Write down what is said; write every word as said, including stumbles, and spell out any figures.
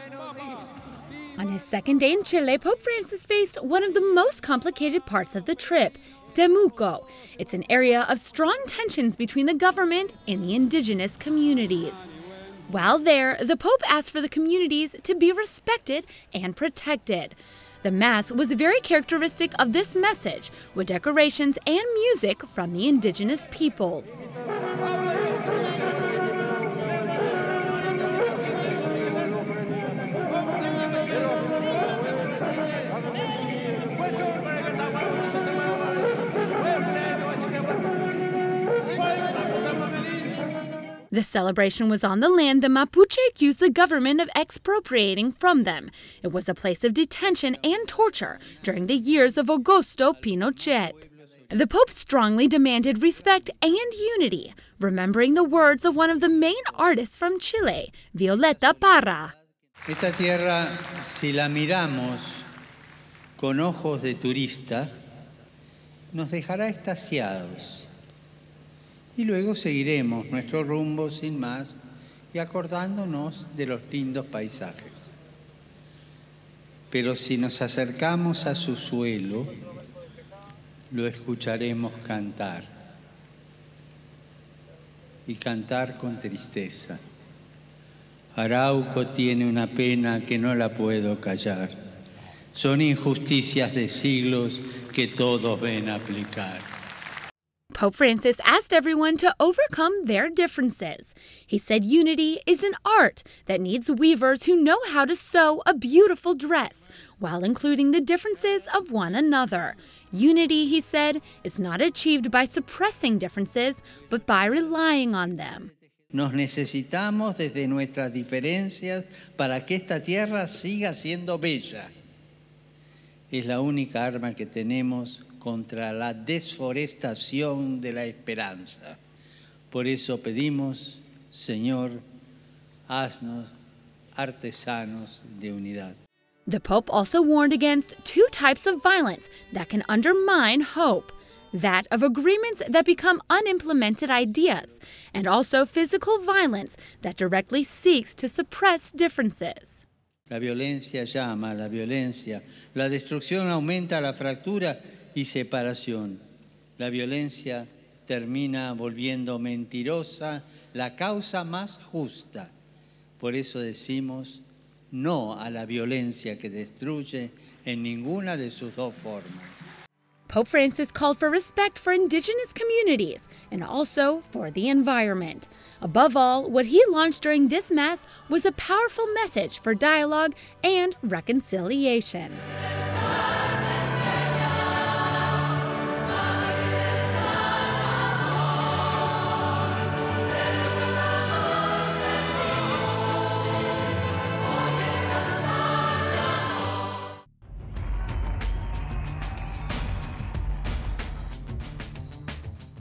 On his second day in Chile, Pope Francis faced one of the most complicated parts of the trip, Temuco. It's an area of strong tensions between the government and the indigenous communities. While there, the Pope asked for the communities to be respected and protected. The Mass was very characteristic of this message, with decorations and music from the indigenous peoples. The celebration was on the land the Mapuche accused the government of expropriating from them. It was a place of detention and torture during the years of Augusto Pinochet. The Pope strongly demanded respect and unity, remembering the words of one of the main artists from Chile, Violeta Parra. Esta tierra, si la miramos con ojos de turista, nos dejará extasiados. Y luego seguiremos nuestro rumbo sin más y acordándonos de los lindos paisajes. Pero si nos acercamos a su suelo, lo escucharemos cantar. Y cantar con tristeza. Arauco tiene una pena que no la puedo callar. Son injusticias de siglos que todos ven aplicar. Pope Francis asked everyone to overcome their differences. He said unity is an art that needs weavers who know how to sew a beautiful dress while including the differences of one another. Unity, he said, is not achieved by suppressing differences, but by relying on them. Nos necesitamos desde nuestras diferencias para que esta tierra siga siendo bella. Es la única arma que tenemos contra la desforestación de la esperanza. Por eso pedimos, Señor, haznos artesanos de unidad. The Pope also warned against two types of violence that can undermine hope. That of agreements that become unimplemented ideas, and also physical violence that directly seeks to suppress differences. La violencia llama a la violencia. La destrucción aumenta la fractura y separación. La violencia termina volviendo mentirosa la causa más justa. Por eso decimos no a la violencia que destruye en ninguna de sus dos formas. Pope Francis called for respect for indigenous communities and also for the environment. Above all, what he launched during this Mass was a powerful message for dialogue and reconciliation.